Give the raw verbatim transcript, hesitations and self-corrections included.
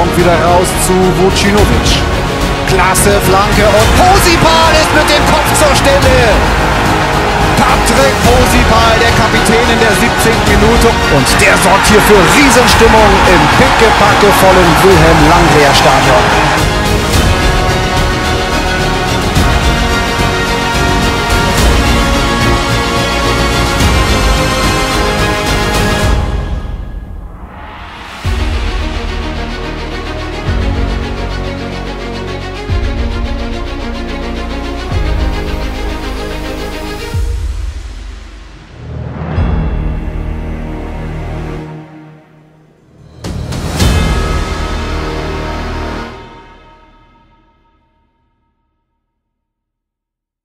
kommt wieder raus zu Vucinovic. Klasse Flanke und Posipal ist mit dem Kopf zur Stelle. Patrick Posipal, der Kapitän in der siebzehnten Minute. Und der sorgt hier für Riesenstimmung im pickepackevollen Wilhelm-Langwehr-Stadion.